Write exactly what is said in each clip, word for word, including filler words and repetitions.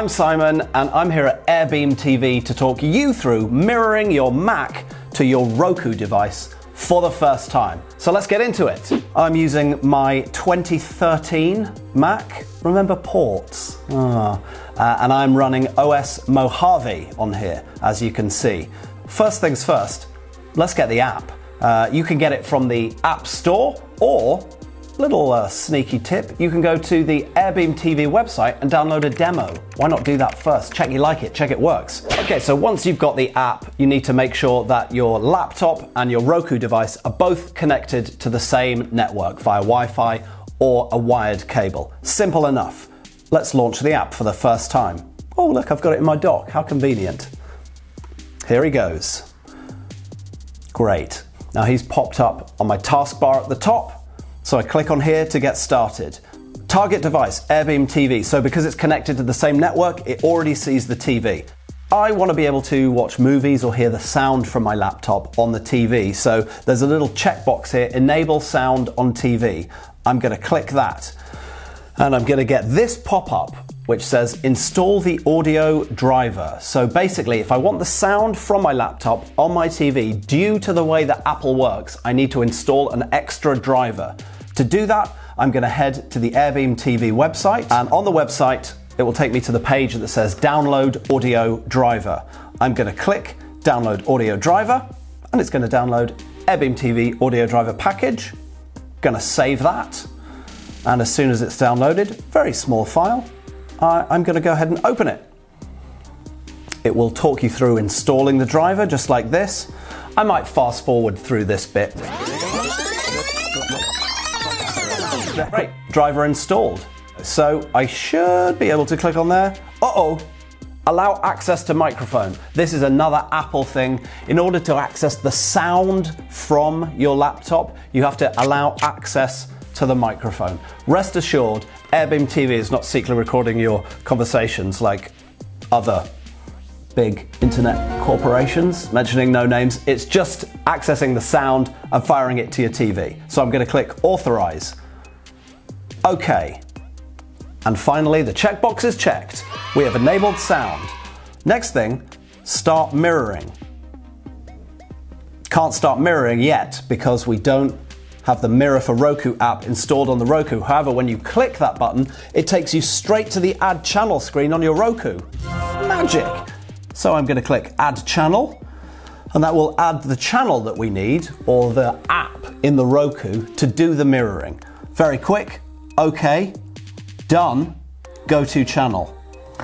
I'm Simon and I'm here at AirBeamTV to talk you through mirroring your Mac to your Roku device for the first time. So let's get into it. I'm using my twenty thirteen Mac. Remember ports? Ah. Uh, and I'm running O S Mojave on here, as you can see. First things first, let's get the app. Uh, you can get it from the App Store, or, little uh, sneaky tip, you can go to the AirBeamTV website and download a demo. Why not do that first? Check you like it, check it works. Okay, so once you've got the app, you need to make sure that your laptop and your Roku device are both connected to the same network via Wi-Fi or a wired cable. Simple enough. Let's launch the app for the first time. Oh look, I've got it in my dock, how convenient. Here he goes. Great. Now he's popped up on my taskbar at the top, so I click on here to get started. Target device, AirBeamTV, so because it's connected to the same network, it already sees the T V. I want to be able to watch movies or hear the sound from my laptop on the T V, so there's a little checkbox here, enable sound on T V. I'm going to click that, and I'm going to get this pop-up which says install the audio driver. So basically, if I want the sound from my laptop on my T V, due to the way that Apple works, I need to install an extra driver. To do that, I'm going to head to the AirBeamTV website, and on the website, it will take me to the page that says download audio driver. I'm going to click download audio driver, and it's going to download AirBeamTV audio driver package. Going to save that, and as soon as it's downloaded, very small file, I'm going to go ahead and open it. It will talk you through installing the driver just like this. I might fast forward through this bit. Great, driver installed. So I should be able to click on there. Uh-oh, allow access to microphone. This is another Apple thing. In order to access the sound from your laptop, you have to allow access to the microphone. Rest assured, AirBeamTV is not secretly recording your conversations like other big internet corporations, mentioning no names. It's just accessing the sound and firing it to your T V. So I'm going to click authorize. Okay. And finally, the checkbox is checked. We have enabled sound. Next thing, start mirroring. Can't start mirroring yet because we don't have the Mirror for Roku app installed on the Roku. However, when you click that button, it takes you straight to the Add Channel screen on your Roku. Magic! So I'm going to click Add Channel, and that will add the channel that we need, or the app in the Roku, to do the mirroring. Very quick. OK. Done. Go to channel.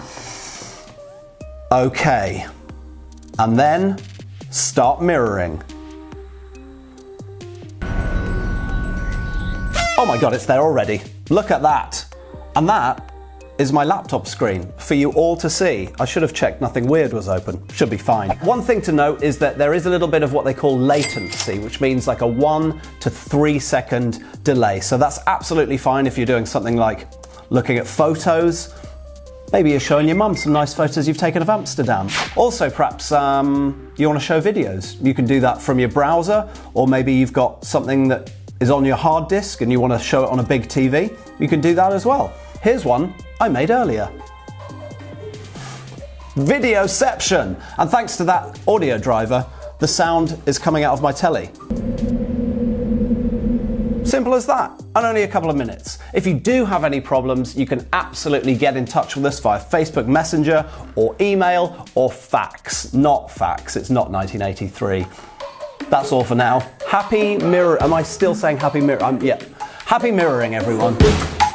OK. And then start mirroring. Oh my God, it's there already. Look at that. And that is my laptop screen for you all to see. I should have checked nothing weird was open. Should be fine. One thing to note is that there is a little bit of what they call latency, which means like a one to three second delay. So that's absolutely fine if you're doing something like looking at photos. Maybe you're showing your mum some nice photos you've taken of Amsterdam. Also, perhaps um, you want to show videos. You can do that from your browser, or maybe you've got something that is on your hard disk and you want to show it on a big T V, you can do that as well. Here's one I made earlier. Videoception! And thanks to that audio driver, the sound is coming out of my telly. Simple as that, and only a couple of minutes. If you do have any problems, you can absolutely get in touch with us via Facebook Messenger or email or fax. Not fax, it's not nineteen eighty-three. That's all for now. Happy mirror. Am I still saying happy mirror? Um, yeah. Happy mirroring, everyone.